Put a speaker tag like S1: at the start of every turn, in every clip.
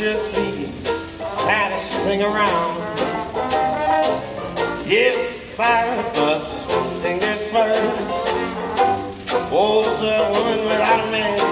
S1: just be the saddest thing around. If I must think at first, woe's a woman without a man.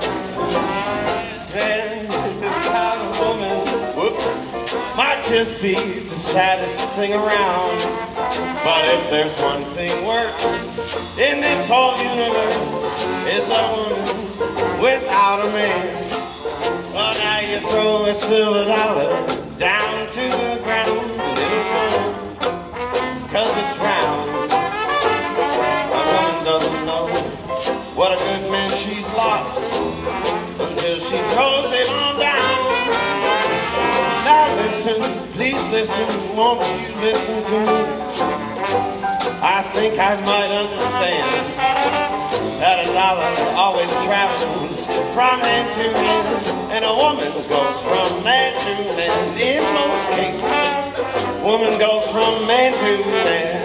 S1: Then without a woman, whoops, might just be the saddest thing around. But if there's one thing worse in this whole universe, it's a woman without a man. Well, now you throw a silver dollar down to the ground, and it'll roll, 'cause it's round. A woman doesn't know what a good man she's lost until she throws it on down. Now listen, please listen, won't you listen to me? I think I might understand that a dollar always travels from man to man, and a woman goes from man to man. In most cases, woman goes from man to man.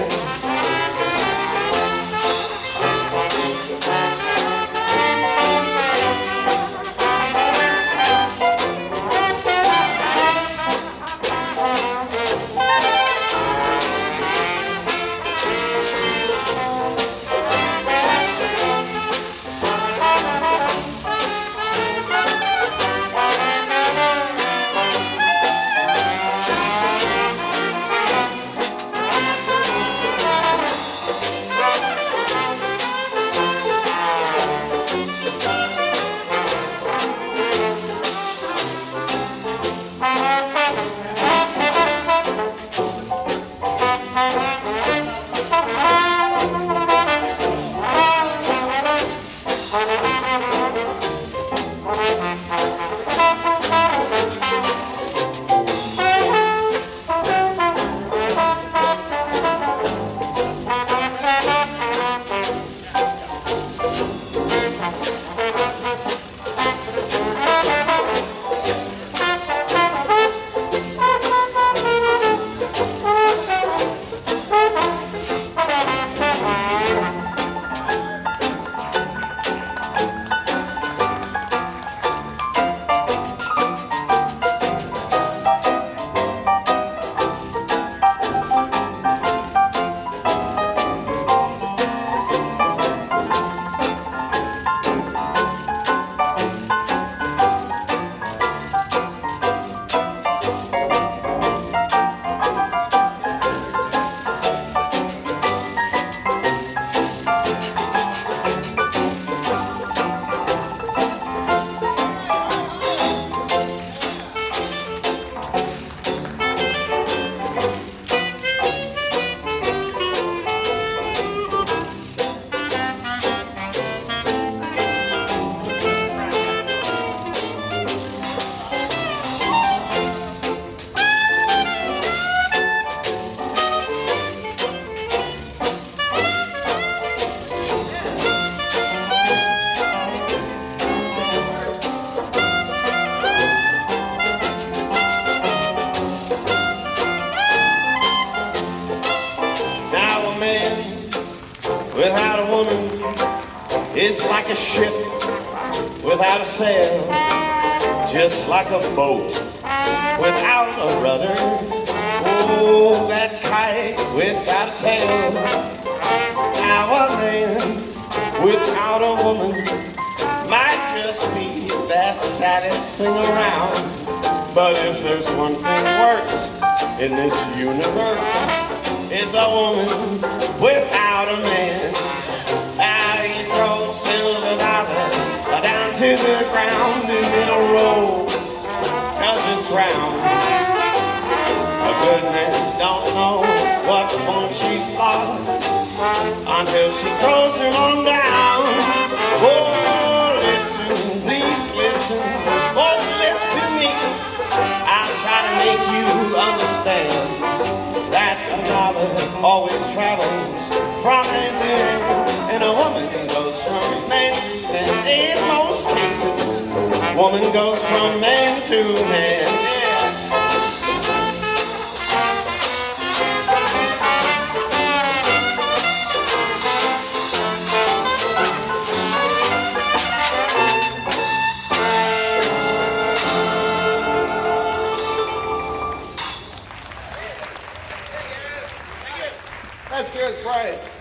S1: Without a woman, it's like a ship without a sail, just like a boat without a rudder. Oh, that kite without a tail. Now a man without a woman might just be that saddest thing around. But if there's one thing worse in this universe, it's a woman without a man. Now you throw silver dollar down to the ground and it'll roll, 'cause it's round. A good man don't know what one she's lost until she throws him on down. Oh, listen, please listen, oh, listen to me. I'll try to make you understand that a dollar always travels from man to man, and a woman goes from man to man. In most cases, woman goes from man to man.
S2: That's Gareth Price.